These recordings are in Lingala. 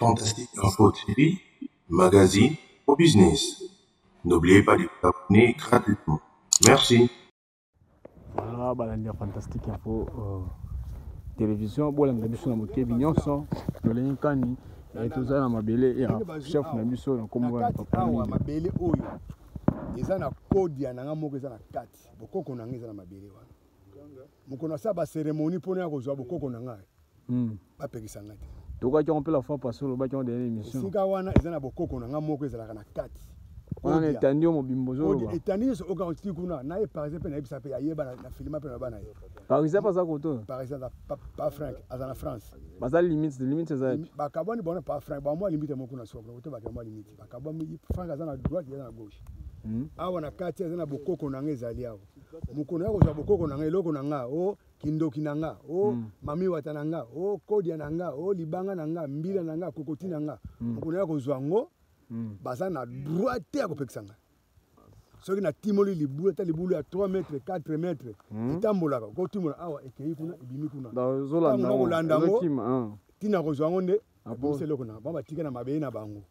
Fantastique Info TV, magazine au business. N'oubliez pas de vous abonner gratuitement. Merci. Voilà, balandi Fantastique Info télévision. Bon, la biso na mokebi nyonso. Toleni kani. Et tout ça na mabele ya chef na biso na kombo ya papa. Awa mabele oyo. Eza na code ya nanga moko eza na kati. Bokoko na ngeza na mabele wana. Mukona sa ba cérémonie pona ya kozwa bokoko na ngai. Ba pekisa ngati. Toka ki on peut la fois passer le baki on dernière émission. Sika wana eza na bokoko na nga moko eza na kati. On est tandi au mobimbozo. On est tandi so oka oti kuna na e par exemple na ebisa pe ayeba na filma pe na bana ye. Par exemple pas ça koto. Par exemple pas Frank azana France. Bazali limite ça. Ba kaboni bona pas Frank ba moi limite moko na soko koto ba kaboni limite. Ba kaboni Frank azana droite azana gauche. Awa na kati azana bokoko na nga ezali awo. Mukono yako za bokoko na nga eloko na nga o kindoki na nga o mami wata na nga o kodia na nga o libanga na nga mbila na nga kokoti na nga mukono yako zwango baza na droite ya kopekisa nga soki na timoli libulu ta libulu ya 3 mètres 4 mètres itambolaka ko timola awa ekei kuna ibimi kuna dans Zolanda ngo tina ko zwango nde abose eloko na ba batika na mabele na bango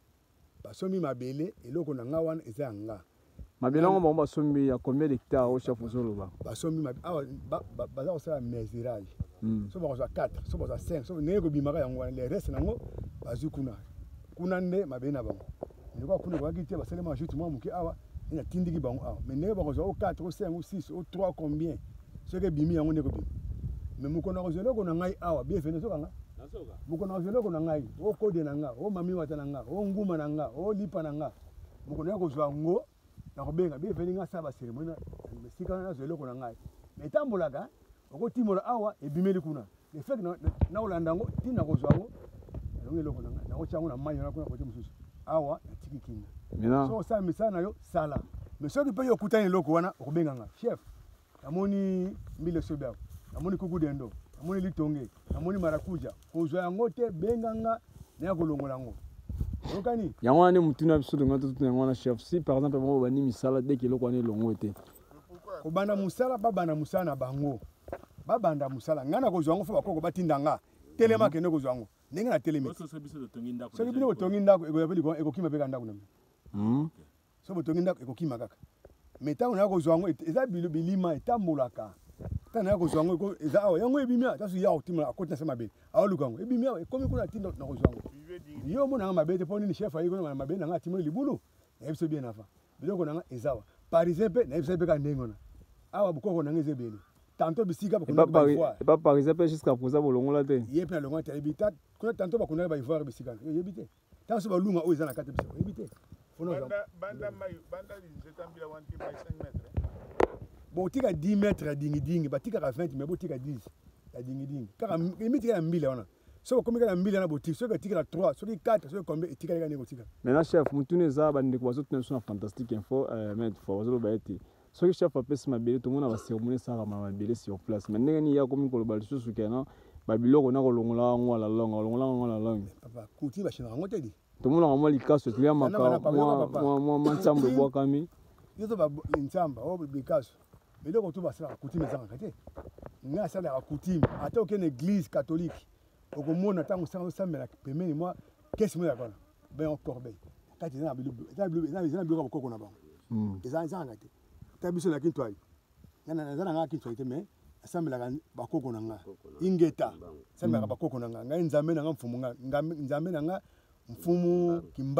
basomi mabele eloko na nga wana eza nga mabele ngo ba sombi ya combien d'hectares au chef Zoloba basomi awa baza kosala mesurage so ba kosa 4 so ba kosa 5 so nego bimaka yango wana le reste nango bazu kuna nde mabele na bango ndiko kuna kwa kitia basalema ajoute moi muki awa ina tindiki bango awa mais nego ba kosa au 4 au 5 au 6 au 3 combien ce que bimi yango nego bimi mais mukona kozelo ko na ngai awa bien fait so kanga mukona kozelo ko na ngai o kode na nga o mami wata na nga o nguma na nga o lipa na nga mukona yako zwa ngo na kobenga bien fait nga sa ba cérémonie sika na zelo ko na ngai mais tambolaka oko timola awa ebimeli kuna le fait na olanda ngo tina ko zwa ngo longi loko na ngai na ko chango na mayo na kuna kote mususu awa atiki kinga so sa misana yo sala mais soki pe yo kutani loko wana okobenga nga chef namoni mbile sobe ako namoni kuku dendo namoni litonge namoni marakuja kozwa yango te benga nga na ya kolongola ngo okani yango wana mutuna biso de ngata tutu yango na chef si par exemple mo bani misala dès que loko wana longo te kobanda musala babanda musala na bango babanda musala ngana kozwa ngo fo bakoko batinda nga telema kende kozwa ngo ndenge na telemi soki bino botongi ndako ekokima mpe ka ndako na bino so botongi ndako ekokima kaka mais ntango na kozwa ngo eza bilima etambolaka ntango na kozwa ngo eza awa yango ebimia taso ya kotimela akoti na se mabele aoluka ngo ebimia ekomi kuna tinda na kozwa ngo yo omonanga mabele te mpo nini chef ayi kuna na mabele na nga atimoli libulu nayebiso bien afa biloko na nga ezawa parisien mpe nayebiso mpe ka ndenge wana awa bokoko na nga eza ebele tantôt bisika bakuna ba ivoire pas par exemple jusqu'à présent bolongola te yé pe na longola te ebita kuna tantôt bakuna ba ivoire bisika yebite tant so balunga o eza na kati bisika yebite banda nzetambila wanti ba 5 mètres botika 10 mètres ya dingi batika 20 mais botika 10 ya dingi kaka limite ya mbila wana so komi kana mbila na botika so tika 3 so 4 so combien etika les gars tika maintenant chef mutune za bande ko bazotuna sur Fantastique Info mais faut bazolo ete soki chef apesi mabele tomona ba cérémonie sara mabele sur place mais ndenge ni ya komi koloba lisusu kana babiloko na kolongola ngo la langue papa kuti ba china ngo te di tomona ngo likaso tuya maka moi mantambo bwakami yoto ba ntsamba o bikaso biloko tu basala kuti mezanga kate nga sala ya kuti ata okene église catholique okomona tango sanga sambela pemeni moi kesi mo ya kona ben en corbeille kati na biloko bokoko na bango eza ngate tabiso na kinto ayi ngana zana nga kinto ite me asambela bakoko na nga ingeta sambela bakoko na nga nzambe na nga mfumu nga nzambe na nga mfumu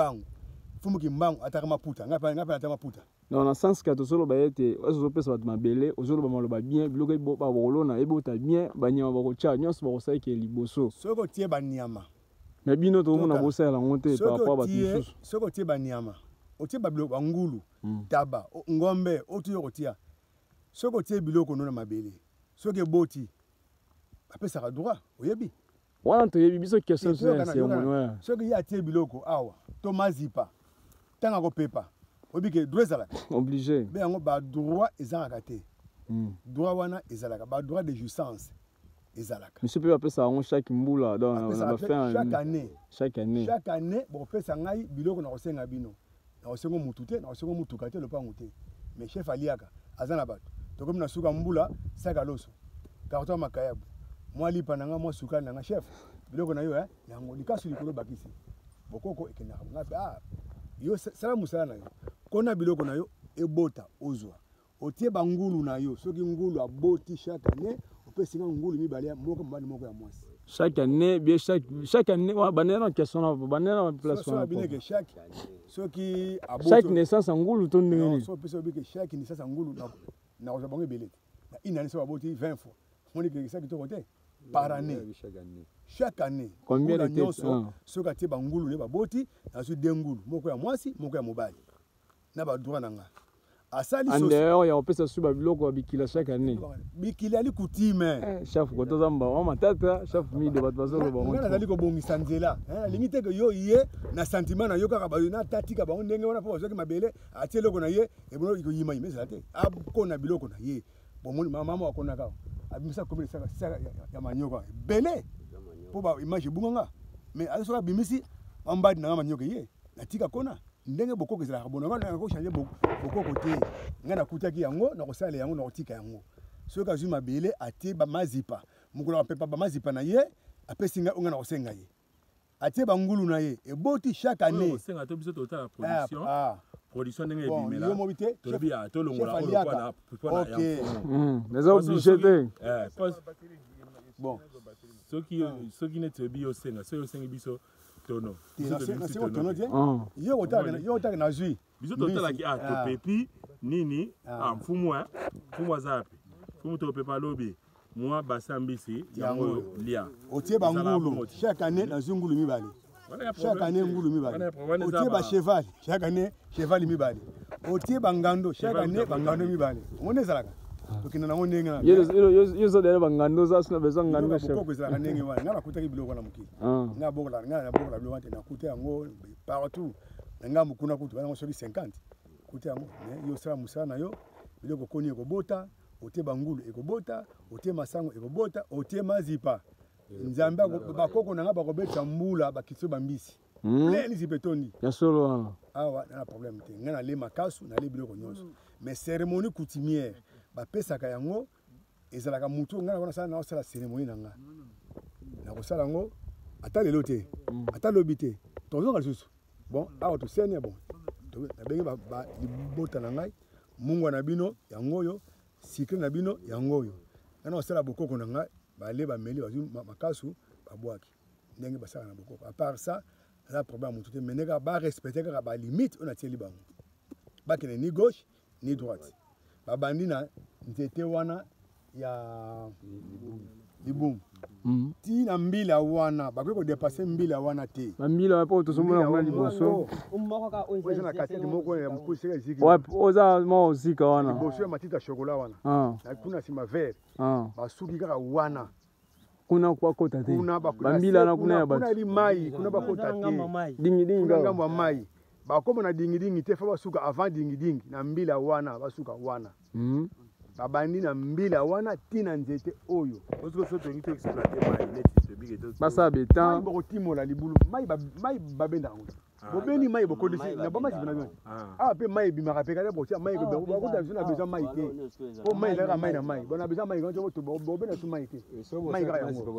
kimbangu ataka maputa ngapa ataka maputa non na sens que tozolo ba ete ozo pesa bat mabele ozolo ba maloba bien biloko ebo ba bolona ebota bien banyama ba kocha nyonso ba kosai ke liboso soko tie banyama na bino to mona bosala ngote par rapport ba tususu soko tie banyama otie ba biloko ngulu taba ngombe otuyo kotia soko tie biloko nona mabele soki eboti apesa ka droit oyebi wana to yebi biso question c'est mon soki ya tie biloko awa to mazipa tanga ko pepa obike droit ezala obligé be yango ba droit ezalaka te droit wana ezalaka ba droit de jouissance ezalaka monsieur peut apesa ngo chaque mbula donc on va faire chaque année bon pesa ngai biloko na kosenga bino na kosengo mutu te na kosengo mutuka te lopango te mais chef aliaka azana bato tokomi na suka mbula saka loso karton makayabu moi lipa nanga moi suka nanga chef biloko na yo yango likasu likolo bakisi bokoko ekendaka ngape yo sala musala na yo kona biloko na yo ebota ozwa otie bangulu na yo soki ngulu aboti chaque année opesi nga ngulu mibale moko mobali moko ya mwasi chaque année bien chaque année banena question na banena place na bineke chaque soki aboti chaque naissance ngulu to ndenge so pesa obike chaque naissance ngulu na ozwa bango ebele na une année so aboti 20 fois moni ke ça kitoko te par année chaque année combien de têtes soki atie bangulu ne baboti azwi de ngulu moko ya mwasi moko ya mobali na badroit na nga asali en dehors ya opesa su babiloko bikila chaque année bikila ali kutime chef ko to zamba wa matata chef mi de bato bazo ba ngana zali ko bongisa nzela lingi te ke yo ye na sentiment na yo kaka ba na tatika ba ndenge wana po soki mabele atie loko na ye e bono iko yima yimeza te abko biloko na ye bon mama wakona ka abimisa komeli saka ya manyoka bele po ba image bunganga mais ali soka bimisi ambadi na manyoka ye natika kona ndenge bokoko ezalaka bono ngana ko changer bokoko te ngana kutaki yango na kosala yango na kotika yango soki azwi mabele atie bamazipa mokolo apepa bamazipa na ye apesi nga ngana kosenga ye atie bangulu na ye eboti chaque année kosenga to biso totala production ndenge ebimela yo mobite tolobi tolongola olokola na OK les obligés te bon soki neti obi osenga soki osengi biso tono yo otaka na zwi biso totalaki topepi nini mfumu azapi mfumu topepa lobi mwa basambisi yango lia otie bangulu chaque année na zwi ngulu mibale chaque année ngulu mibale otie ba cheval chaque année cheval mibale otie bangando chaque année bangando mibale ngone ezalaka tokina nango ndenge na yo so dele bangando za sina besoin ngando chef ko ezalaka ndenge wana ngala kutaki biloko na mokili nga bokola biloko te na kuta yango partout nga mukuna kutu bana soki 50 kuta yango yo sala musala na yo biloko koni ekobota otie bangulu ekobota otie masango ekobota otie mazipa nzambe bakoko nanga bakobeta mbula bakiso bambisi pleni zipetondi ya solo awa na problème te nga na le makasu na le biloko nyonso mais cérémonie coutumière bapesaka yango ezalaka mutu nga na sala na sala cérémonie nanga na kosala ngo ata lelo te ata lobi te tozonga lisusu bon awa toseni bon nabenge libota na ngai mungwa na bino yango oyo sikre na bino yango oyo ngana kosala bokoko na ngai bale bameli bazwi makasu babwaki ndenge basala na bokoko à part ça aza problème mutu te mais ndenge barespecte kaka balimite oyo natieli bango bakende ni gauche ni droite babandi na nzete wana ya libumu tina mbila wana bakoki kodepase mbila wana te bambila po tosomona kuna liboso oza na katiki moko ya mokuse eziki oza mo osika wana liboso ya matita chokola wana na kuna nsima vert basuki kaka wana kuna kwa kota te bambila na kuna ya bato kuna limai kuna bakota te dingi kuna ngambo ya mai bakoma na dingi te fa basuka avant dingi na mbila wana basuka wana babandi na mbila wana tina nzete oyo ozo tongi to exploiter mai neti tebike to basa betan bokotimola libulu mai babenda ngo bobeni mai bokodisi na bama sibina bino pe mai bimaka pe kala botia mai ko bakota zuna besoin mai te po mai la mai na mai bona besoin mai ngo to bobena su mai te mai ka yango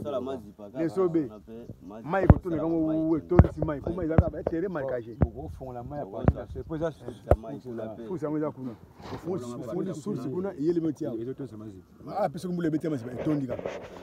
les sobe mai ko tone ngo we tolisi mai po mai za ba tere marquage bo fond la mai à partir c'est poser faut ça ngoza kuna faut source kuna yele metia pe mbule betia masiba etondika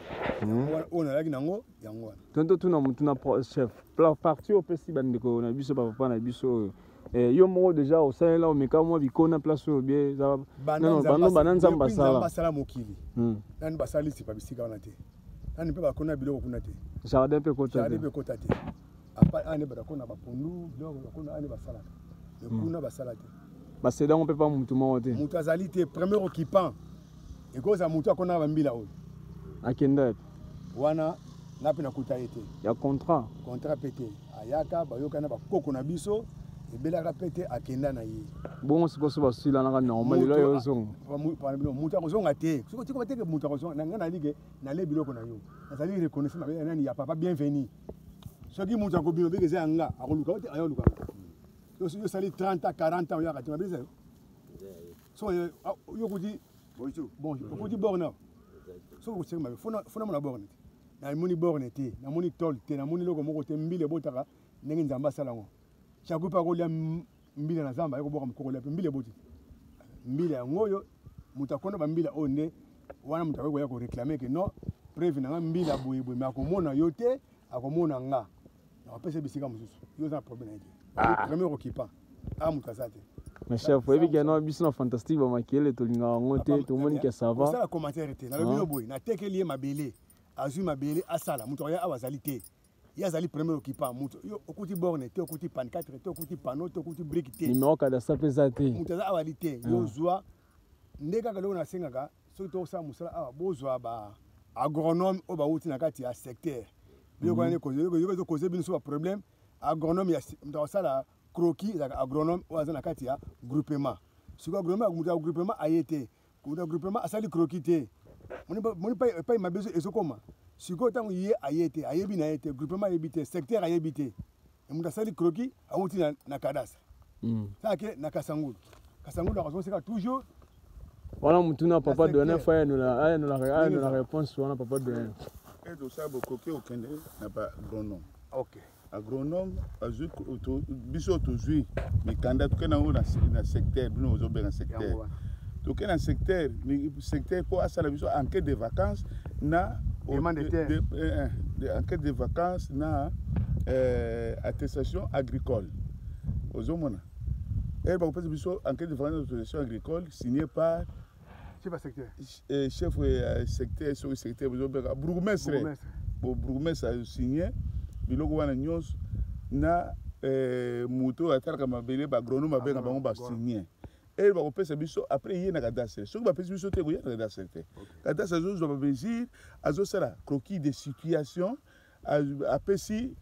ona laki nango yango tonto tuna chef parti au pesi bandeko na biso papa na biso yo moko déjà osalela omeka mwa bikona place oyo bie bando bananzamba sala mokili nani basalisi pa bisika wana te nani mpe bakona biloko kuna te jardin mpe kota te apa ane bakona bapondu biloko bakona ane basalaka kuna basala te basedango mpe pa mutu moko te mutu azali te premier occupant ekoza mutu akona bambila oyo akenda wana nga mpe nakuta ye te ya contrat mpe te ayaka bayokana bakoko na biso ebelaka mpe te akenda na ye bongo sikoso basilanaka normal lelo yo ozonga mutu akozonga te soki bateke mutu akozonga nga nalike nale biloko na yo nazali reconnaisse mabe nani ya papa bienvenu soki mutu akobima beke eza yanga akoluka te ayoluka yosali 30 ans 40 ans oyaka te mabisa so yokuti bon okuti borne soki okoseki mabe fona mona borne te na moni borne te na moni tol te na moni loko moko te mbile botaka ndenge nzamba asala ngo chaque fois kolia mbile na zamba eko boka mokoko lia mbile boti mbile yango oyo moto akondo bambila oyo nde wana moto akoki koya koreklame ke non preuve nanga mbila boyeboye me akomona yo te akomona nga nakopesa bisika mosusu yo oza na problème na ye te premier okipa moto aza te mais chef oyebi ke no biso na fantastique bamakele tolingaka yango te tomoni ke ça va osala commentaire te nalobi yo boye natekeli ye mabele azwi mabele asala moto aya awa azali te ye azali premier okipa moto yo okuti borne te okuti pancatre te okuti pano te okuti brique te numéro kadastre mpe eza te moto aza awa ali te yo ozwa nde kaka loko nasengaka soki tokosala mosala awa bozwa baagronome oyo bauti na kati ya secteur biloko wana ezokoze bino so baproblème agronome moto akosala croquis ezalaka agronome oyo aza na kati ya groupement siko agronome moto ya groupement aye te moto ya groupement asali croquis te moni epai mabe ezokoma sikoyo ntango ye aye te ayebi na ye te groupement ayebi te secteur ayebi te moto asali croquis awuti na cadastre sake na kasangulu akozoseka toujours wana mutuna papa donné fa ayanola réponse wana papa donné tosala bokoki okende na baagronome ok agronome azwi biso tozwi mikanda toke nango na secteur bino ozobenga secteur toke na secteur mpo asala biso enquête de vacances na enquête de vacances na attestation agricole ozomona bakopesa biso enquête de vacances na attestation agricole signé par chef secteur soki secteur bozobeka bourgmestre asigné biloko wana nyonso na moto atalaka mabele baagronome abenga bango basigné ere bakopesa biso après ye na cadastre soki bapesi biso te koya na cadastre te cadastre azozwa bamesure azosala croquis de situation apesi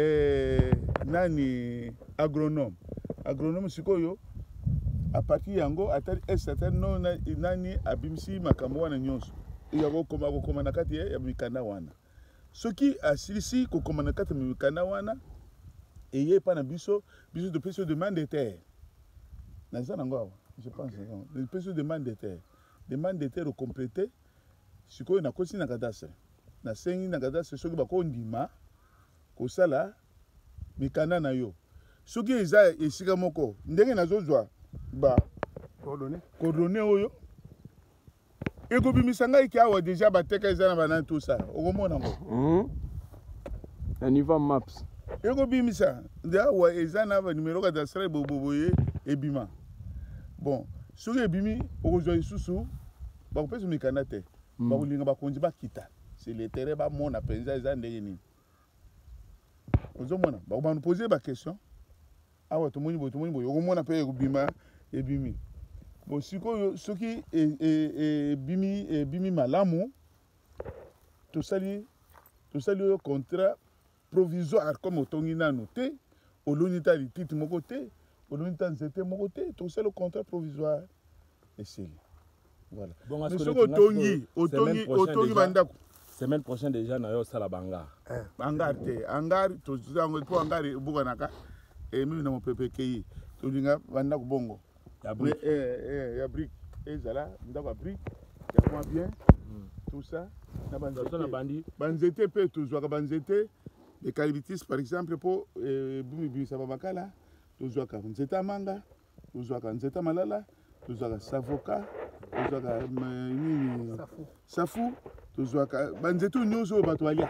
nani agronome sikoyo apartir yango atali certain no nani abimisi makambo wana nyonso akokoma na kati ya mikanda wana soki asilisi kokoma na kati ya mikanda wana eye epa na biso topesi demande de terre naza nango awa je pense topesi demande de terre okomplete sikoyo nakosi na cadastre nasengi na cadastre soki bakondima kosala mikanda na yo soki eza esika moko ndenge nazozwa coordonné oyo ekobimisa ngai ki awa deja bateka eza na banani tosala okomona ngo na niveau maps ekobimisa nde awa eza na banumero cadastre boye ebima bon soki ebimi okozwa lisusu bakopesa mikanda te bakolinga bakonzi bakita c'est le terrain bamona mpenza eza ndenge nini ozomona bakobanopoze baquestion awa tomoni boye okomona mpe ekobima ebimi bon sikoyo soki ebimi malamu tosali oyo contrat provisoire comme otongi nano te oloni ta litite moko te oloni ta nzete moko te tosali contrat provisoire esili voilà mais soki otongi bandako semaine prochaine déjà na yo sala bangar te angar tozango po angar ebukanaka mimi na mopepe kei tolinga bandako bongo ya brique ezala ndako ya brique ya moins bien tout ça na banzete pe tozwaka banzete de calibitis par exemple po bimibimisa bamakala tozwaka nzete amanga tozwaka nzete malala tozwaka savoka tozwaka nini safu tozwaka banzete nyonso bato balia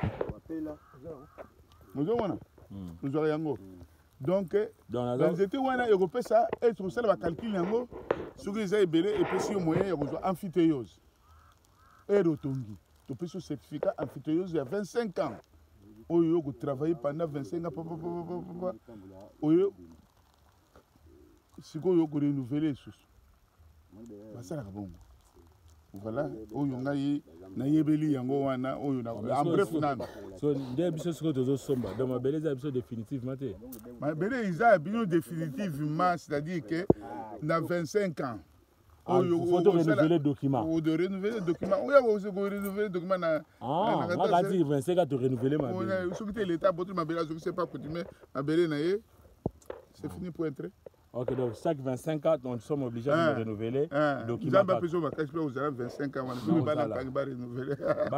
ozomona tozwaka yango donc banzete wana ekopesa tokosala bacalcule yango soki eza ebele epesi yo moyen ya kozwa amphithéose ere otongi topesi yo certificat amphithéose ya 25 ans oyo okotravaille pendant 25 ans oyo sikoyo okorenouveler lisusu basalaka bongo voilà oyo ngai nayebeli yango wana oyo en bref nano so nde biso sikoyo tozosomba donc mabele eza biso définitivement te mabele eza bino définitivement c'est-à-dire que na 25 ans faut renouveler document ou de renouveler document oyo renouveler document na on va dire 25 ans de renouveler mabele soki te l'état boto mabele azoki c'est pas coutume mabele na ye c'est fini pour entrer Ok, donc chaque 25 ans, nous sommes obligés de nous renouveler. Donc, il va pas plus de 25 ans. On va renouveler.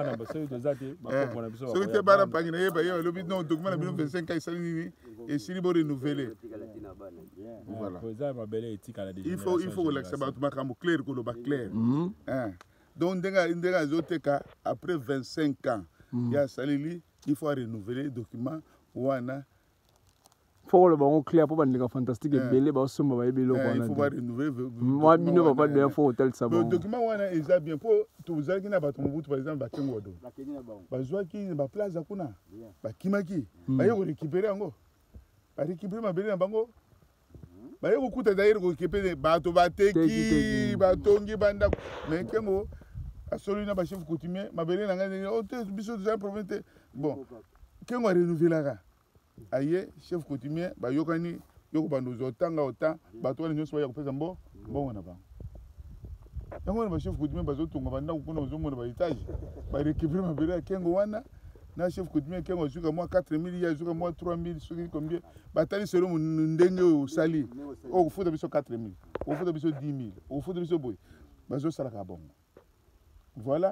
Il faut l'accepter clair. Donc, après 25 ans, il faut renouveler les documents. Il faut le clair pour que fantastique et belé ba somba ba ebelo ko il faut renouveler moi bino ba pas de faut hôtel ça le document wana est bien pour tous les qui na ba tumbutu par exemple ba kengo do ba zwa ki ba place kuna ba kimaki ba yo récupérer ngo ba récupérer ma belé na bango ba yo kuta d'ailleurs ko récupérer ba to ba teki ba tongi banda mais kengo absolument ba chef coutumier ma belé na ngani o te biso de province bon kengo renouveler aye chef coutumier ba yokani yoko bandozo tanga ota bato ni nyoso ya kupeza mbo na ba yango ba chef coutumier bazo tunga banda kuna uzomo na ba etage ba récupérer ma bere kengo wana na chef coutumier kengo zuka moi 4000 ya zuka moi 3000 soki combien batali selo ndenge o sali o kufuta biso 4000 o kufuta biso 10000 o kufuta biso boy bazo sala ka bongo voilà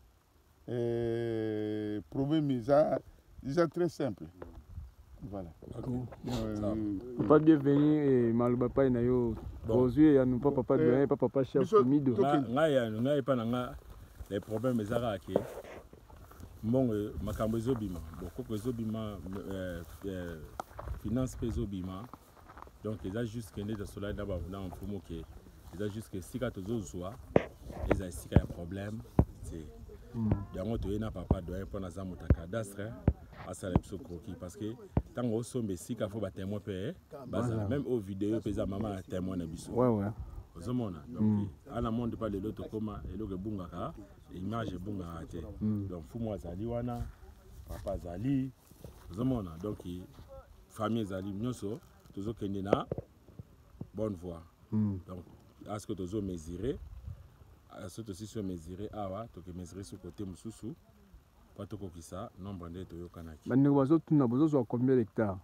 problème est très simple. Voilà. Pas bienvenue et malba pas na yo. Aujourd'hui ya nous pas papa de pas papa chef mido. Nga pas nga les problèmes ezara ke. Mbongo makambo ezobima. Boko ezobima finance ezobima. Donc ils a juste que dans cela d'abord dans mfumo ke ils a juste que sika tozozwa ils a sika ya problème c'est yango to ena papa doit pour na za mutaka cadastre à ça les croquis parce que tant qu'on sommes ici qu'il faut battre témoin même aux vidéos pesa maman témoin na biso ouais ozomona donc à la monde pas de l'autre comment et le bungaka image bungaka te donc fumo azali wana papa azali ozomona donc famille azali nyoso tozokende na bonne voie donc à ce que tozo mesurer à ce que aussi sur mesurer awa to que mesurer sur côté mususu pas tout comme ça nombre de toyokanaki bande bazo tuna bozo combien d'hectares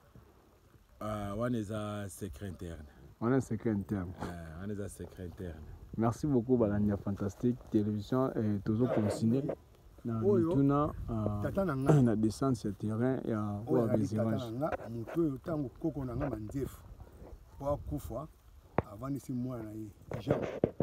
on est à secret interne. On est secret interne. On est à secret interne. Merci beaucoup Balania Fantastique Télévision et toujours continuer. Tuna na descente sur terrain et à voir des images. Muto tango koko na ngama ndefu. Kwa kufa avant ici moi na yi. Jean.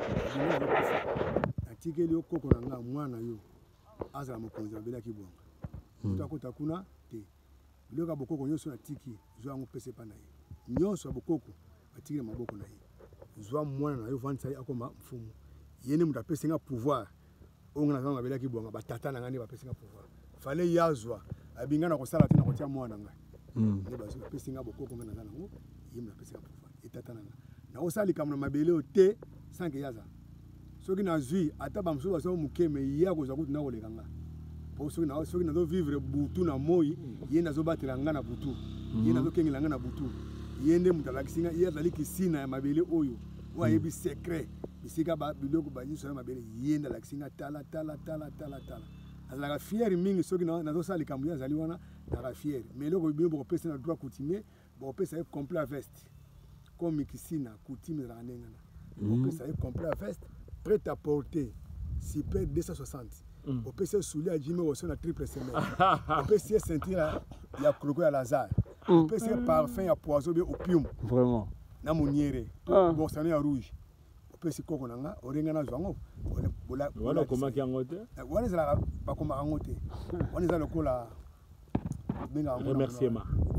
Atikeli koko na ngama mwana yo. Azala mokonzi abela kibonga. Mutakota kuna te. Biloko bokoko nyonso na tiki zwa ngo pese pa na ye. Nyonso bokoko atiki maboko na ye. Zwa mwana na yo vanisa akoma mfumu. Yene muta pese nga pouvoir. Onga na ngabela kibonga batata na ngani ba pese nga pouvoir. Fallait yazwa abinga na kosala tina kotia mwana nga. Ne bazo pese nga bokoko nga na ngo yemna pese nga pouvoir. Etata na nga. Na osali kamna mabele o te sans que yaza. Soki na zui ata bamso baso mukeme ya koza kutina kolekanga. Pour ceux qui n'ont vivre butu na moi, yenda zo batela nga na butu. Yenda zo kengela nga na butu. Yende mutalakisinga yezali kisina ya mabele oyo. Wa yebi secret. Bisika ba biloko ba nyiso ya mabele yenda lakisinga tala. Azala fier mingi soki na zo sali kambu ya zali wana na fier. Mais loko bien pour pesa na droit coutumier, bo pesa complet veste. Comme kisina coutume la nengana. Bo pesa complet veste prêt à porter. Si peut 260. Au PC soulier à Jimmy aussi na triple semaine. Au PC ceinture ya croco à Lazare. Au PC parfum à poison bien opium. Vraiment. Na muniere. Bon ça à rouge. Au PC koko nanga orenga na zwango. Voilà comment qui angote. Wani za ba koma angote. Wani za lokola benga remerciement.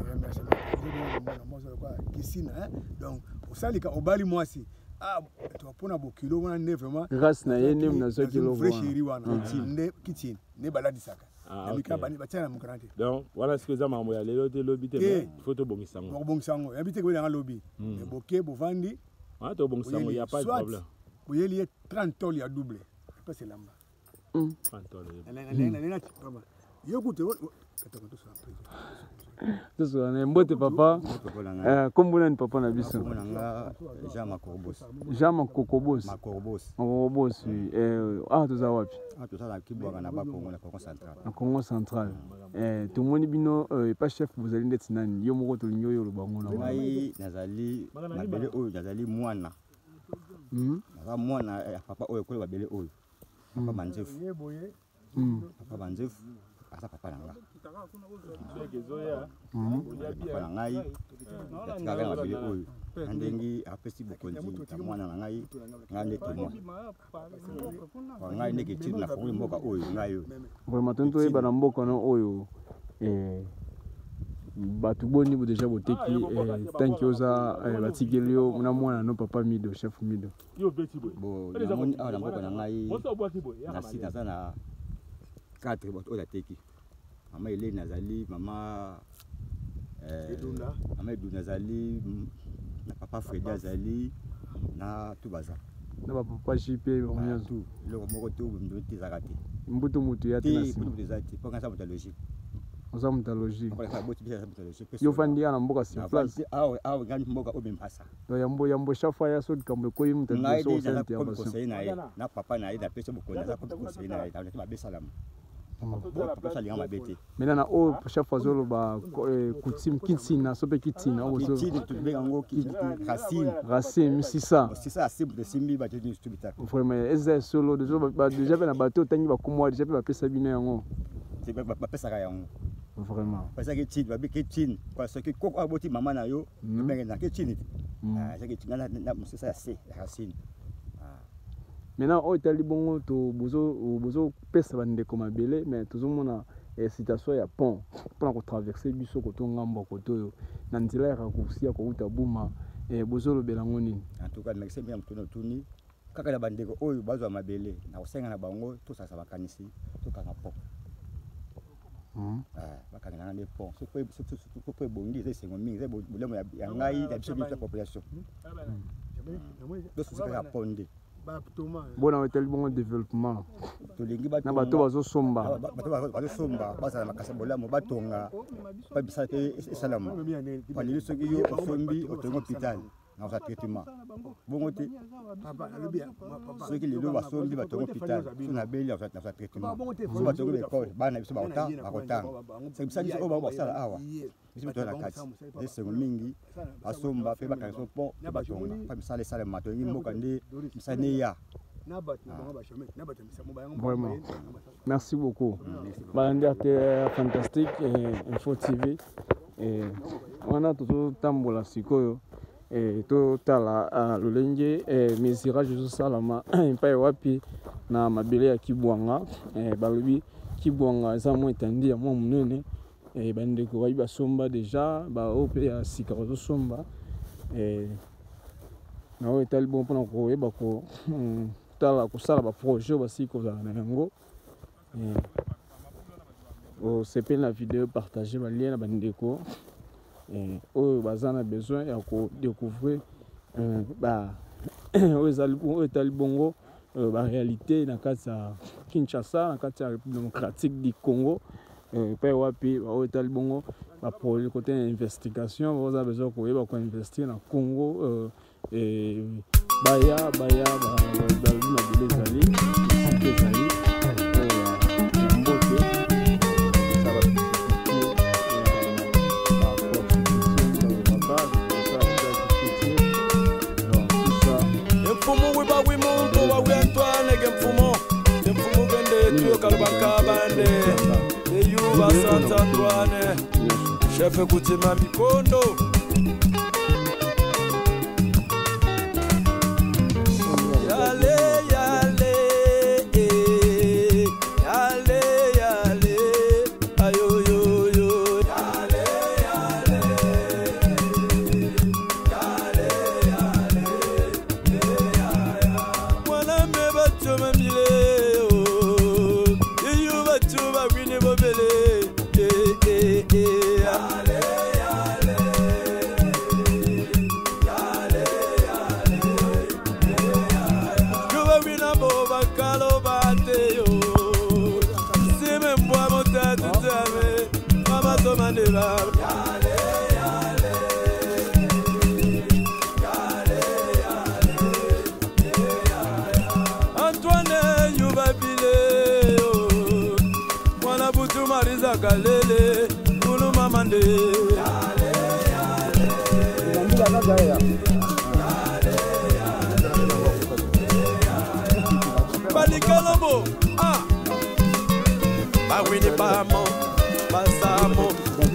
Kisina donc osalika obali mwasi. Ah, tu vas prendre beaucoup de kilos, on est vraiment. Grâce na yene mna zo kilo vrai chéri wana. Kitchen, ne baladi saka. Donc voilà ce que ça m'a envoyé. Les lobby te photo bongisango. Bongisango. Habite ko dans lobby. Mais boké bovandi. Ah to bongisango, il y a pas de problème. Vous y a 30 tol ya double. Pas c'est lamba. 30 tol. Yo écoute, tozo na mbote papa kombo nani papa na biso Jean Makorobos toza wapi toza na Kibwanga na Bakongo na Congo central tomoni bino pas chef bozali ndeti nani yo moko tolingi oyo lobango na ngai nazali mabele oyo nazali mwana naza mwana ya papa oyo kole babele oyo papa Manzefu papa Manzefu asa papa nanga papa na ngai yatikaka na babele oyo ndengi apesi bokonzi ya mwana na ngai ngai témoin ngai ndenge tili na fongoli mboka oyo ngai yo vraiment tonto yeba na mboka na oyo bato boni bo déjà boteki tanki oza batikeli yo na mwana no papa Mido chef Mido bo namoni awa na mboka na ngai na si naza na 4 bato oyo ateki mama Elene azali mama Eduna azali na papa Fredi azali na tubaza na papa Chipe tout le moko to ndo tezaka te mbuto mutu ya tena si mbuto tezati po kansa mutalogie oza mutalogie kwa boti bisa mutalogie yo fandi ya na mboka si place awe ngani mboka obempasa to yambo shafa ya so kambe ko yimu tendo so sente ya baso na papa na ida pesa bokona za ko conseiller na ida na besalamu Maintenant na o chef azolo ba kutim kitina so pe kitina o so kitina tu be ngo racine c'est ça simple de simbi ba tenu stubita vraiment eza solo déjà na bateau tangi ba kumwa déjà ba pesa bino yango c'est ba pesa ka yango vraiment parce que tin ba be kitin parce que koko aboti mama na yo be na kitin c'est que tingana na c'est ça c'est racine. Maintenant au Italie bongo to bozo pesa bande comme abelé mais tout le monde a citation ya pont pour ko traverser biso ko to ngambo ko to na nzela ya kusia ko utabuma bozo lo belango nini en tout cas merci bien mtono tuni kaka na bande ko oyo bazo mabele na kosenga na bango to sasa bakanisi to kanga pont bakanga na le pont so ko bongi ze sengo mingi ze bolemo ya ngai ya biso biso population do so ka ponde bona hotel bongo développement na bato bazo somba basa na makasa bolamo batonga pa bisate salamu pali soki yo sombi otongo hospital na sa traitement bongo te soki lelo basombi batongo hospital so na beli na sa traitement so batongo l'école bana biso bakotanga c'est bisa biso oba basala awa biso to na kati des secondes mingi asomba pe bakanso po batonga pa bisale salamu to ngi mboka nde bisane ya. Vraiment. Merci beaucoup. Fantastique Info TV. On a tout tambola sikoyo. To tala lolenge misira Jésus salama pa wapi na mabele ya Kibwanga balobi Kibwanga eza mo etandi ya mo munene bande ko ba somba déjà ba ope ya sikazo somba na o etali bon pona ko yeba ko tala kusala ba projet basi ko za na yango o sepe na vidéo partager ba lien na bandeko o bazana besoin ya ko découvrir ba o ezali bongo ba réalité na kati ya Kinshasa na kati ya République démocratique du Congo pa wapi o etali bongo ba projet côté investigation vous avez besoin ko yeba ko investir na Congo baya ba na bilezali ezali mbote mfumo wiba wimuntu wa wentwane ge mfumo bende tuyo kalubaka bande eyuba Santa Antoine chef kutima mikondo Antoine Yubabile, Mwana Butu Marisa Kalele, Kulu Mamande. Balikalombo, ah, Bawine Bamo, Basamo,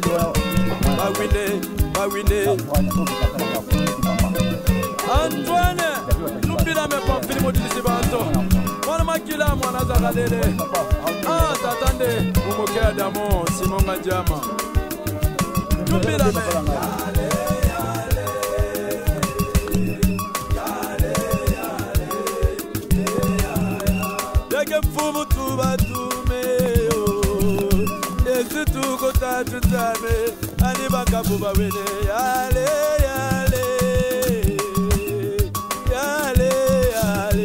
Bawine. Antoine, Lupila me pas film de Banto. Mwana Makila, Mwana Zagalele. Ah, t'attendez, vous moquez d'amont, Simon Madjama. Lupila me. Fumu tuba tume Yesu tuko tatu tame Ani baka buba wene Yale yale Yale yale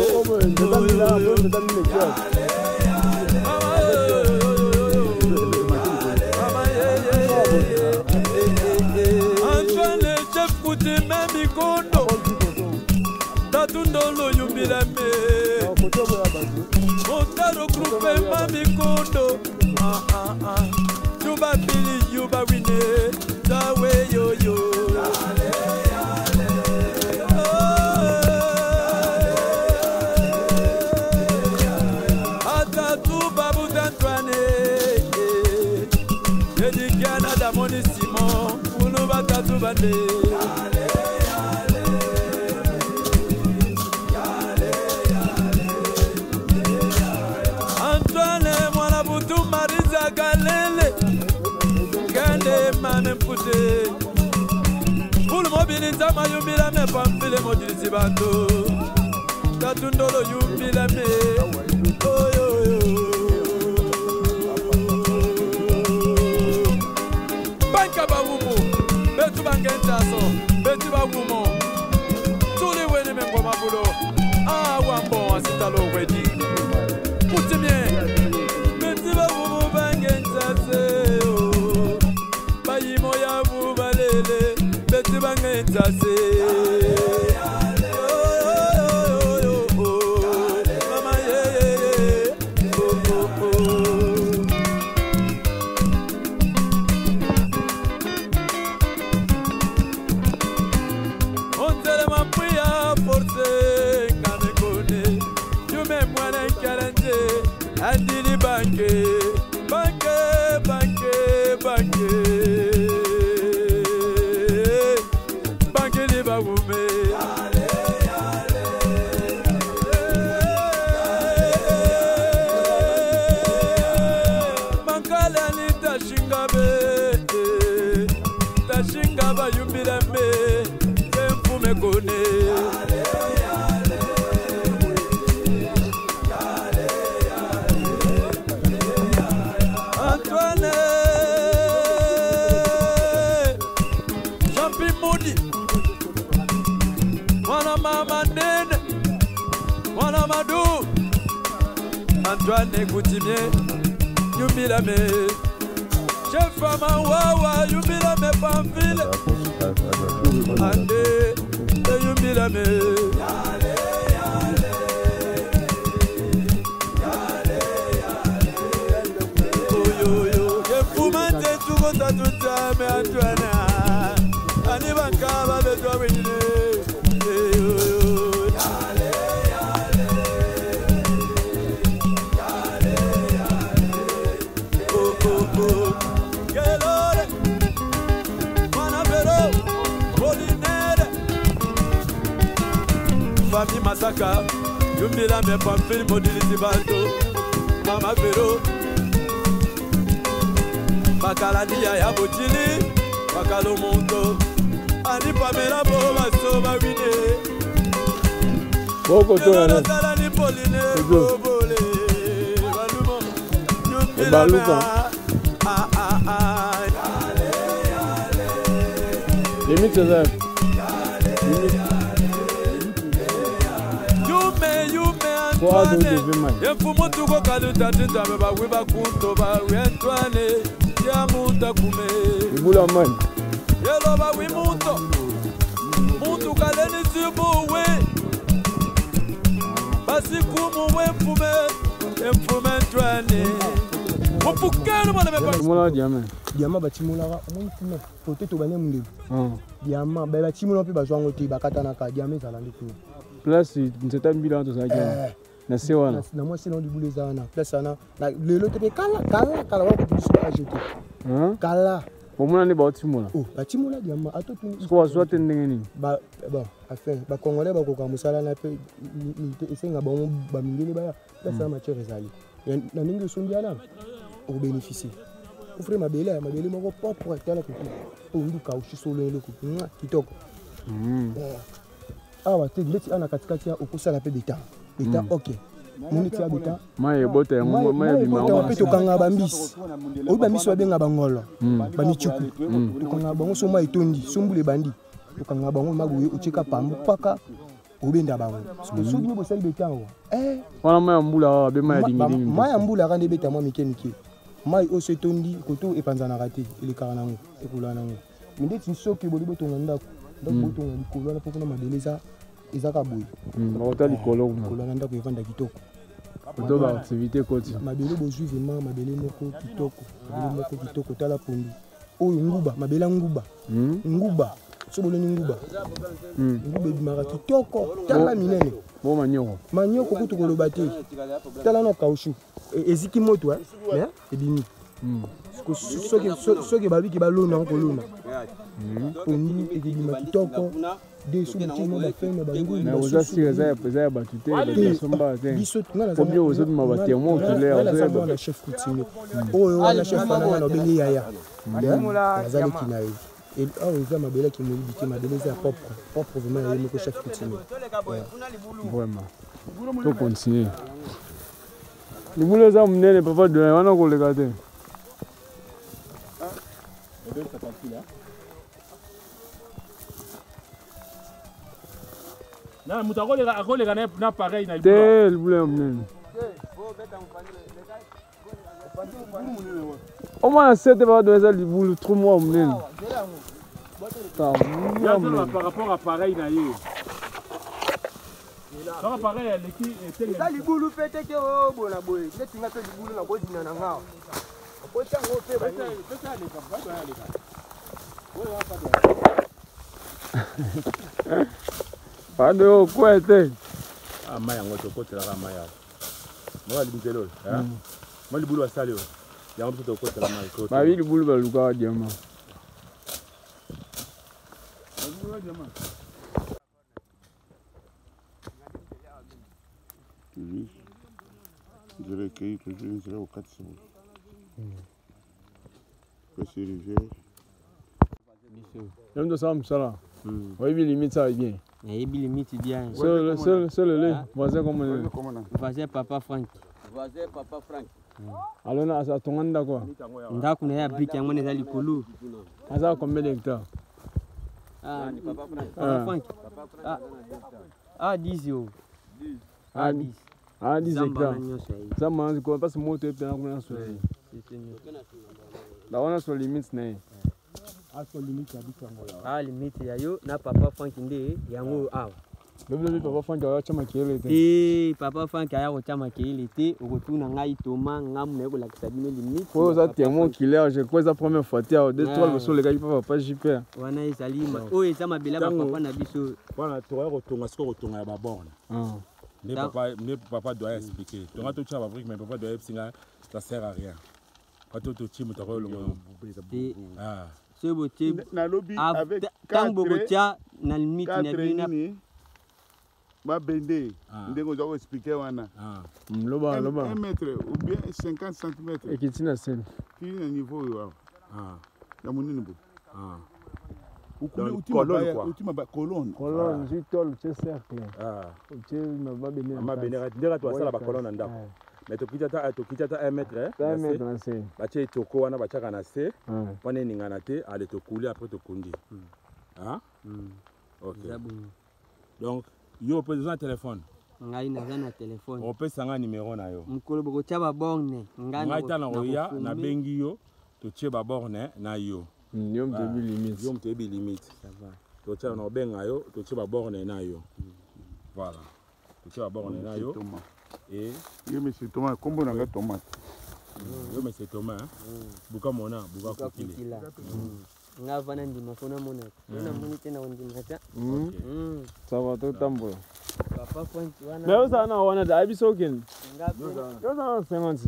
Antoine chef kuti memi kondo Tatundolo yumbila me Otaro grupe mami kondo Yuba bili yuba wine Dawe yo yo Ata tu babu d'Antoine Edi Canada moni Simon Unu bata tu bande Pour le mobilité, ma yumila me pamphile mobilité bato. Tatundolo yumila me. Oh yo yo. Banka bawumo, betu bangentaso, betu bawumo. Tous les wene men kwa mabulo. Ah wambo asitalo wedi. Putimie. Betu bawumo bangentaso. Beti bangentase Mama ye On tele mampouya force Kame kone Yume mwane karante Andini banke Banke, banke, banke Tashingaba yumbira me Tempume kone Antoine Champi Moudi Mwana mama nene Mwana madu Antoine Coutimie yumbira me Chef Mama Wawa, yumbila me pamphile. Ande, yumbila me. Yale, yale, yale, yale. Oh yo yo, ye fumante tuko tatuta me Antoine. Ani bankaba beto wine. Yo yo, yale, yale, yale, yale. Oh oh oh. Fami Masaka, yumbila me pamphile modility balto. Mama Vero, Bakaladia ya botili, Bakalo monto. Ani Pamela Boba soba wine. Boko to ya. Ni Pauline Bobole. Balumo. Yumbila me. Limite ça. Antoine, Yefumo tuko kaluta tinta me ba wiba kunto ba Antoine. ya muta kume Ibula man. Yelo ba wi muto Mutu kaleni sibu we Basi kumu we mfume ntwani Mupukelu mwana mepa Mola diamant. Diamant batimolaka omoni kuna pote tobane mondelo diamant batimolaka mpe bazwango te bakatanaka diamant ezala nde kuna Place nzeta mbila tozalaki na se wana na mwasi na libula eza wana place wana lelo te mpe kala wakoki biso baajete kala omona nde baotimola batimola diamant siko bazwa te ndenge nini bon afin bakongolais bakoka mosala na mpe esenga bango bamindele baya place ya matière ezali na ndenge osombi wana okobénéficie ofre mabele moko propre tala kutu onduka ushisolo eloko kitoko awa te ndeti ana katikati ya okosala mpe beta ok moni tia beta mai ebota yango mai ebima mpe tokanga bambisi oyi bambisi babenga bangolo bamichuku tokanga bango so mai etondi sombula ebandi tokanga bango maboye otieka pambo paka obenda bango soki nde bosali beta yango wana mai ya mbula awa be mai ya dingilingi mai ya mbula aka nde beta mwa mike mai oso etondi koto epanzanaka te elekaka nango ekola nango me ndeti soki boli botonga ndako botonga likolo wana mpokona mabele ezaka boye bakota likolo na ndako evanda kitoko koto baactivité koti mabele bozwi vraimen mabele moko kitoko tala pondu oyo nguba mabele nguba so boloni nguba ebimaka kitoko tala minene bo manioko kutu koloba te tala na kaushu eziki moto mais ebimi soki babiki balona ngo kolona pondu ekebima kitoko de soutien bafeme chef coutumier oyo wana chef ananga obengi yaya azaleki na ye awa eza mabele akimolibi te mabele eza ya propre vraiment yaye moko chef coutumier vraiment to continue libula eza monene papa doyen wana koleka te na mutu akoleka na pareil na te libula ya monene omwana sete papa doyen eza libulu 3 mois monene par rapport à pareil na ye saka pareil aleki eza libulu mpe te ke obona boye netinga mpe libulu na kodina na ngao okotiango mpe pado okwete mai yango tokotelaka mai awa mo alimitele oyo mo libulu basali oyo yango biso tokotela mai babi libulu balukaka diama Je recueille toujours une zéro 4 secondes. Petit rivière. Même de ça, Moussala. Oui, limite ça bien. Il limite bien. Seul le voisin comme voisin papa Frank. Voisin papa Frank. Alors là, ça tombe d'accord. Ndako na ya brique yango neza likolo. Ça combien d'hectares? Ah, papa Frank. Ah, 10 yo. 10. Ah, 10 hectares. Ça mange quoi parce que moto est plein de choses. Là on a sur limite né. Ah, limite ya yo na papa Frank nde yango awa. Le papa Frank a chama kiele te. Papa Frank a ya chama kiele te, okotuna ngai toma ngamu na ko lakisa bino limite. Faut ça témoin killer, je crois la première fois tu as deux trois le sol les gars papa JP. Wana ezalima. Oyo eza mabela papa na biso. Wana toya kotonga siko kotonga ya babona. Ne papa doit expliquer. Donc tu as fabrique mais papa doit expliquer ça sert à rien. Quand tu chimo ta ko longo. Ah. Sebote na lobby avec 4 na limite na bina ma bende ndengo zo expliquer wana loba 1 mètre ou bien 50 cm et qui tient scène qui est niveau yo ya munini bo colonne jitol c'est cercle tu ma bene ndira to asala ba colonne ndako mais tokitata 1 mètre na se batie toko wana bachaka na se pone ningana te ale tokuli après tokundi OK donc yo peut téléphone ngai naza na téléphone opesa nga numéro na yo mukolo boko tia ba borne ngai tala oya na bengi yo totie baborne na yo Yom tebi limite. Yom tebi limite. Ça va. Totie na benga yo, totie baborne na yo. Voilà. Totie baborne na yo. Et yo monsieur Thomas, kombo nanga tomate. Yo monsieur Thomas, buka mona, buka kokile. Nga vana ndima fona mona. Mona moni tena ndima ta. Ça va tout tambola. Papa point wana. Mais ça na wana da biso ken. Nga Yo ça 50.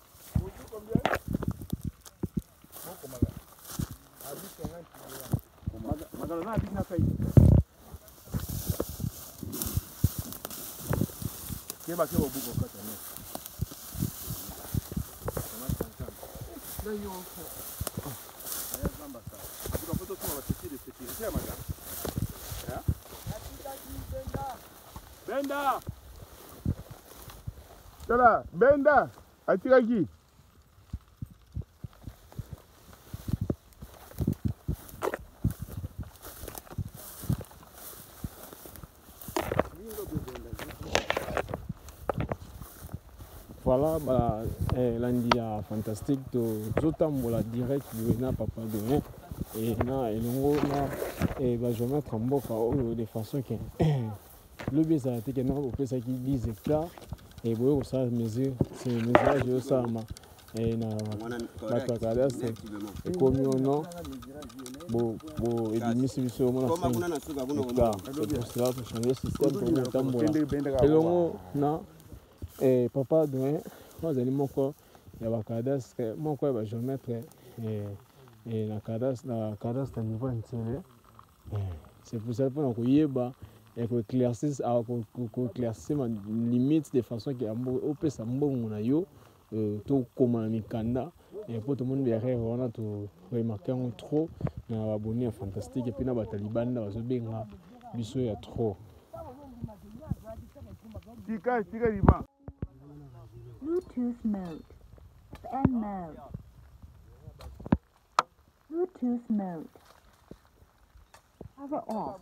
Benda. Tala, Benda. Atikaki. Voilà, bah, lundi fantastique, zotambola direct du na papa de et na elongo na et bah je vais mettre en boca de façon que le baiser a été que non au ça qui 10 hectares et bon ça mesure c'est mesure je ça ma et na ba kada c'est et comme non bon et demi c'est sur mon affaire c'est pour cela pour changer le système pour zotambola elongo na et papa doit moi j'ai mon corps il y a cadastre mon corps va géomètre et la cadastre à niveau intérieur c'est pour ça pour qu'on y ba et que éclaircir éclaircir ma limite de façon que au peut ça bon na yo tout comme mikanda et pour tout le monde derrière on a tout remarqué on trop na abonné fantastique et puis na bataliban na zo benga biso ya trop tika riba. Bluetooth mode. N mode. Bluetooth mode. Power off.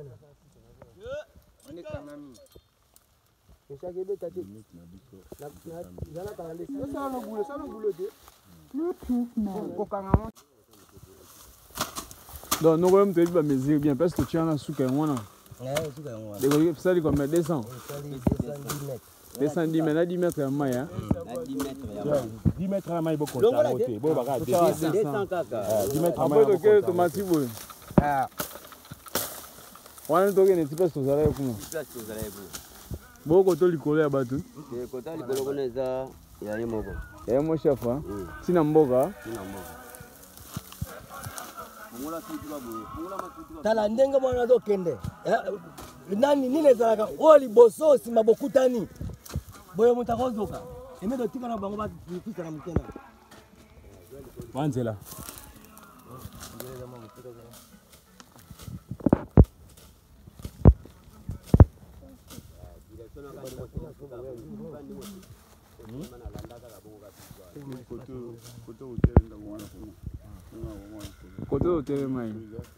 Bluetooth mode. Donc nous allons te mesurer bien parce que tu en as sous qu'un mois. Ça dit comme 200. 210 mètres, 10 mètres à maille. 10 mètres à maille, beaucoup de côté. Bon, bah, 10 mètres à maille. Après, tu as automatique. On a un peu de temps pour ça. Beaucoup de temps pour coller à battu. Et mon chef, si tu as un boga. Tala ndenge mwana dokende nani nini ezalaka oyo liboso osima bokutani boye moto akozoka eme dotika na bango bakisa na mokena wanzela Côté hôtel mai.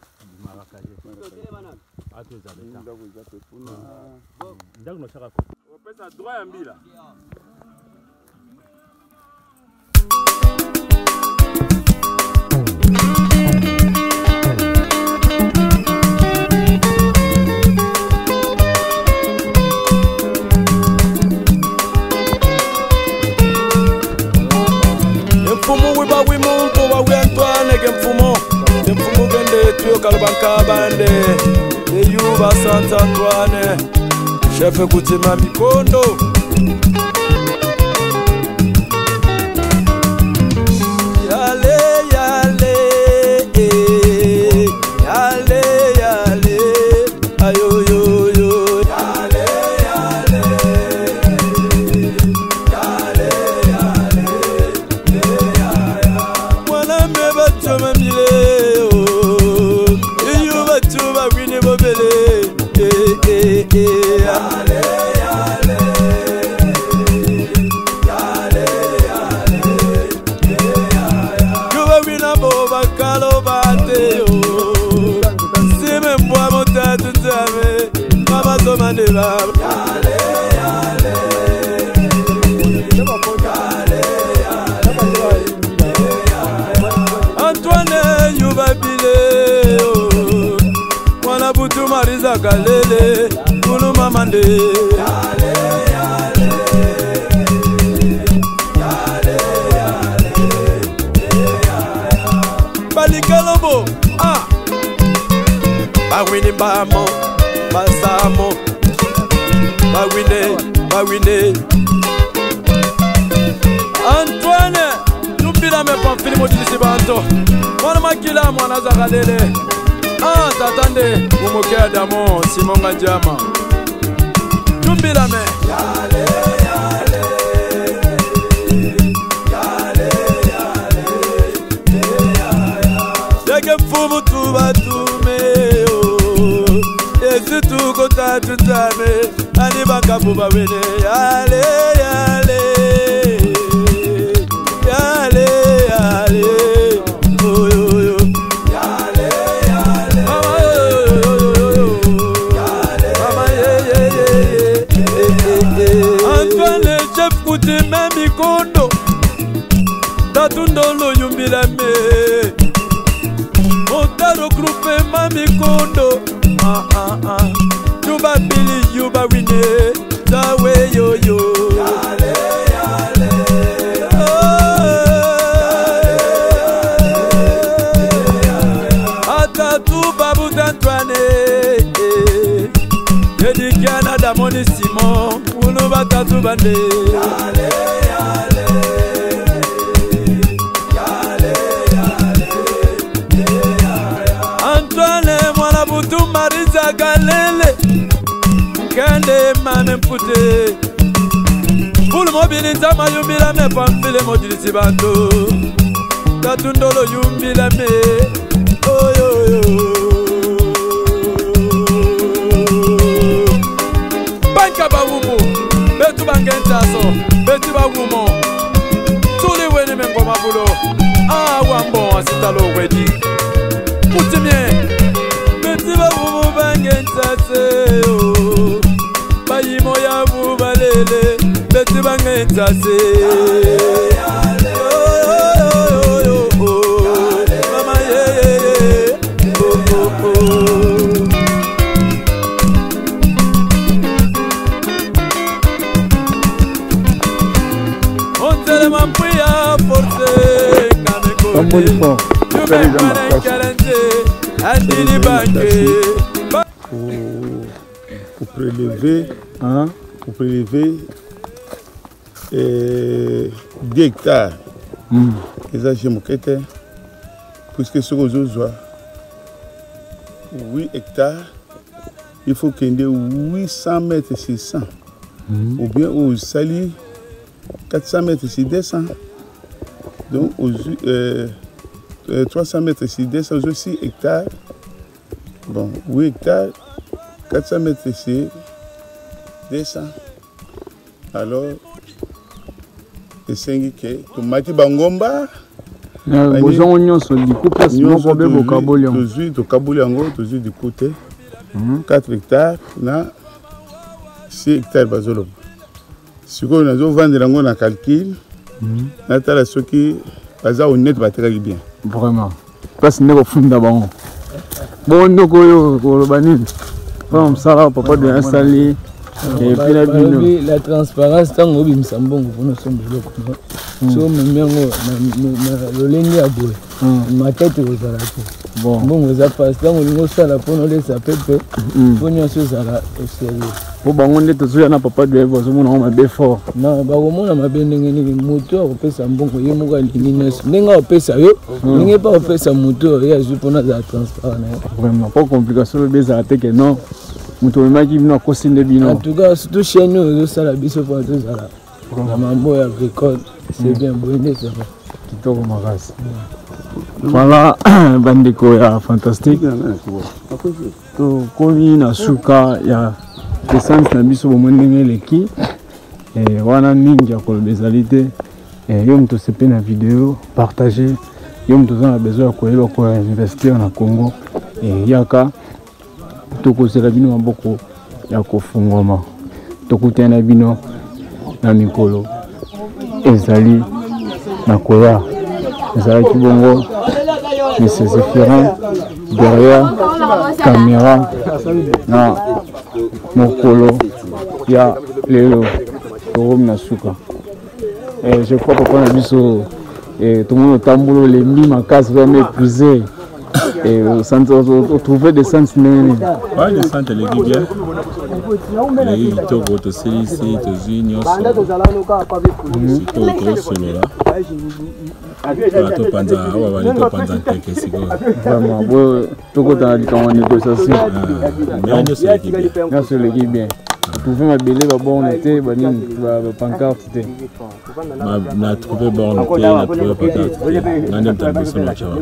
Mfumu wiba wimuntu wa wentwane ke mfumo gende tuyo kalbanka bande eyuba Sant Antoine chef kutima mikondo yale yale yale yale ayo yo yo yale yale yale yale mwana mbeba toma mile iyo batuba wine bobele yale yale yale yale kuba wina boba kalo bate yo sime mbwa motatu nzame mama toma ndeba yale yale yale yale Mariza Galele, Kulu Mamande. Balikalobo, ah, Bawini Bamo, Basamo, Bawine. Antoine, Lupila me pamphile modilisi banto. Mwana makila mwana zagalele. Ah, tatande, umokea damo, Simonga Jama. Lupila me. Yale. Dege mfumu tuba tume, Yesu tuko tatutame, ani bakabuba wene, yale. Antoine chef kuti memi kondo, tatundolo yumbila me, Motaro groupe mami kondo, Yuba Billy, Yuba Wine, Zawe yo. Canada Moni Simon, Uluba Tatubande. Antoine Mwanabutu Mariza Galele, Kende Mame Mpute. Pour mobilita ma yumbila me pamphile modilisi banto. Tatundolo yumbila me. Oh yo. Babumo, Betu Bangentaso, Betu Babumo, Tuli Weni Mengoma Bulo, Ah Wambo, Asitalo Wedi, Putimie, Betu Babumo Bangentase, Bayimo Yabu Balele, Betu Bangentase, Mama pour prélever 10 hectares. Et ça, j'ai mon quête, puisque ce que je vois 8 hectares, il faut qu'il y ait 800 mètres 600. Ou bien au Sali, 400 mètres 600. Donc, 300 mètres 600, aussi hectares. Bon, 8 hectares, 400 mètres 600. Alors, c'est 5 qui tomate bangomba. Besoin oignon sur du coup, parce que nous avons vocabulaire. Toujours du vocabulaire, toujours du côté. 4 hectares, 6 hectares bazolo. Si on a vendu un calcul, on a ceux qui sont honnêtes, bien. Vraiment. Parce que nous avons fondé d'abord. Bon, nous avons comme ça, papa de installer. Et puis la transparence, tant que nous sommes bons, nous sommes bons. Si on me met le lendemain à bout, ma tête est aux arrêtés. Bon, vous avez passé, on a la pour nous laisser à peu près. Pour nous, c'est ça là, au sérieux. Pour on est tous là, papa de Eva, on a bien fort. Non, on a bien des moutons, on peut s'embonner, il y a des moutons, on peut s'aller, il n'y a pas de ça moutons, il y a juste pour la transparence. Vraiment, pas complication, les arrêtés que non. En tout cas, surtout chez nous, ça la bise pour tout ça. La mambo agricole, c'est bien bonné, c'est vrai. Voilà, bandeko ya fantastique. Comme na suka ya essence na biso bomondenge leki. Et wana mingi ya kolobezalité. Et yo mto sepe na vidéo, partager. Yo mto za besoin ya koyeba ko investir na Congo. Et yaka tokozela bino maboko ya kofungwama tokutana bino na mikolo ezali na koya ezalaki bongo mais c'est différent derrière caméra na mokolo ya lelo tokomi na suka. Je crois papa na biso tout le monde otambola olembi makasi vraiment épuisé et trouver des sens ndenge ouais des sens eleki bien eleki kitoko tosili isi tozwi nyonso sikoyo tosolola mpona topanza awa bali topanza nteke sikoyo vraiment bo tokotana likambo ya négociation nyonso eleki bien trouver mabele babone te banini bapancarte te na trouver borne te na trouver pancarte te nga nde moto alibiso na chawa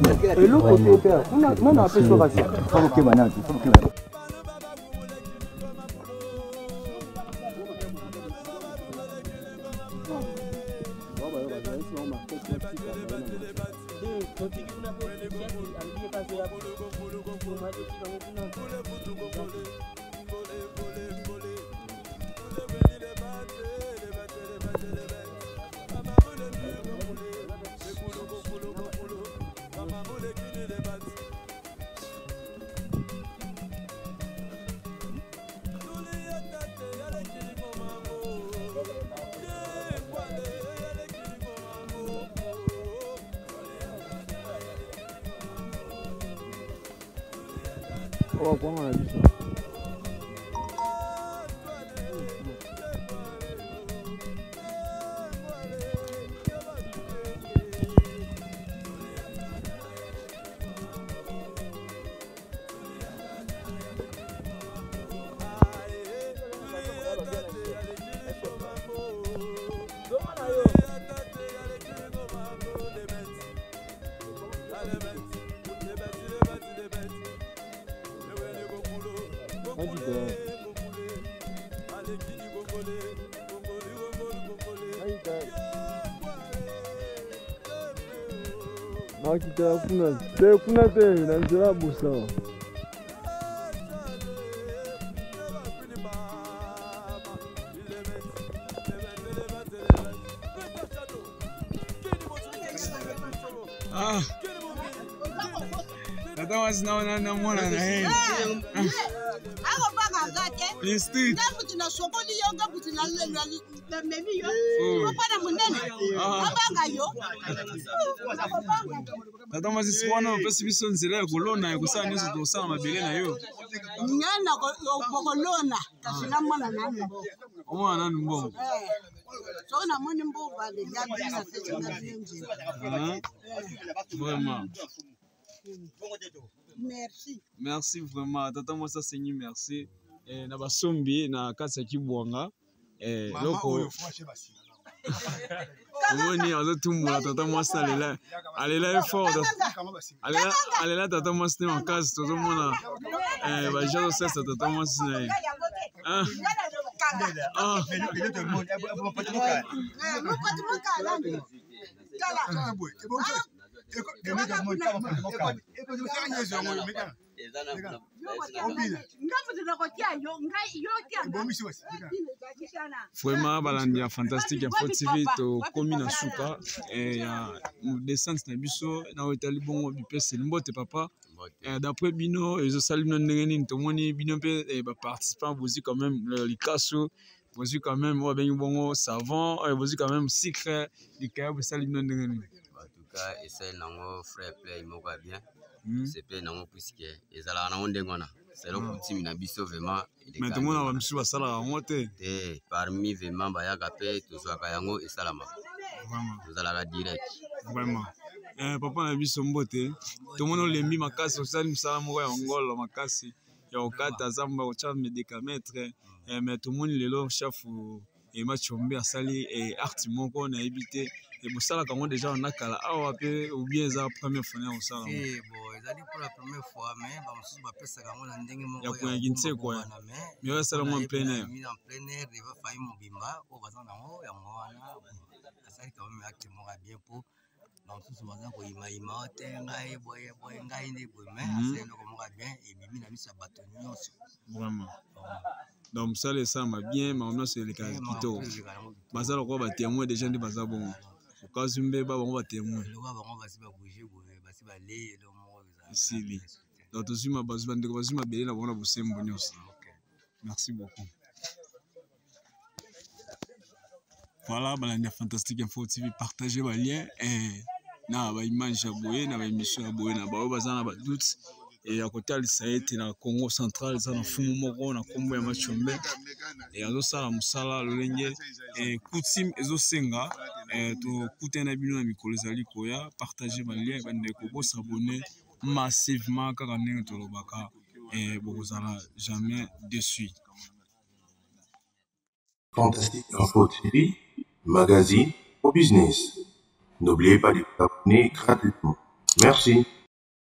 kuna te na nzela busa tata wasi naona namona na yeye Instinct. Tata masi swana pesi biso nzela kolona ekosala nyonso tosala mabele na yo. Nyana kolona kasina mwana nani. Omwana nani mbongo. So na moni mbongo ale gabi na tete na binje. Vraiment. Merci. Merci vraiment. Tata moi ça c'est merci. Na basombi na kasa kibwanga loko omoni azotumbola tata mwasi alela effort alela tata mwasi te makasi tozomona baja tosesa tata mwasi na ye Vraiment balandi ya fantastique Info TV to komi na suka ya descente na biso na otali bongo bipese mbote papa d'après bino ezosali bino ndenge nini tomoni bino mpe ba participants vous quand même likaso vous quand même wa bengi bongo savant vous quand même secret likaya vous sali bino ndenge nini en tout cas essaye nango frère play moko bien c'est play nango puisque ezala nango ndengona c'est le coutume na biso vraiment mais tout le monde va me suivre ça là monter parmi vraiment bayaka pe tozwaka yango esalama vraiment tozalaka direct vraiment papa na biso mbote tout le monde lembi makasi osali msala moko ya ngolo makasi ya okata zamba ocha médicamètre mais tout le monde lelo chef et machombe asali art moko na ebité et pour ça là comment déjà on a kala awa pe ou bien ça première fois na osala bon ezali pour la première fois mais ba musu ba pesa kango na ndenge moko ya kuinginse quoi mais ça sala en plein air il va faire mobimba au bazan nango ya mwana asali quand même acte moko bien pour ba musu bazan ko ima te ngai boye ngai ndi boye mais asali ndoko moko bien et bimi na misa bato nyonso vraiment donc ça les ça m'a bien mais on a c'est le cas kito bazalo ko ba témoin déjà ndi bazabongo okazumbe ba bango ba témoin le ba bango basi ba bouger boye basi ba lé le moko sili donc tozwi bandeko bazwi mabele na bango na bosembo nyonso. Merci beaucoup. Voilà, balandi Fantastique Info TV, partagez les liens et na ba image ya boye na ba émission ya boye na ba bazana ba doute et à côté ça a été na Congo central ça na fumu moko na kombo ya Machombe et azo sala musala lolenge et coutume ezo senga to kutena bino na mikolo ezali koya, partagez les liens bandeko ko s'abonner massivement kaka ndenge tolobaka et bokozala jamais déçu. Fantastique Info TV, magazine au business. N'oubliez pas de vous abonner gratuitement. Merci.